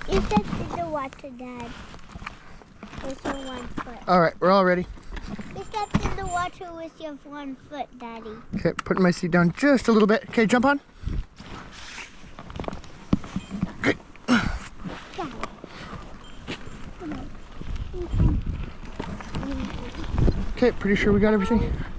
You stepped in the water, Dad. With your 1 foot. All right, we're all ready. You stepped in the water with your 1 foot, Daddy. Okay, putting my seat down just a little bit. Okay, jump on. Okay. Okay, pretty sure we got everything.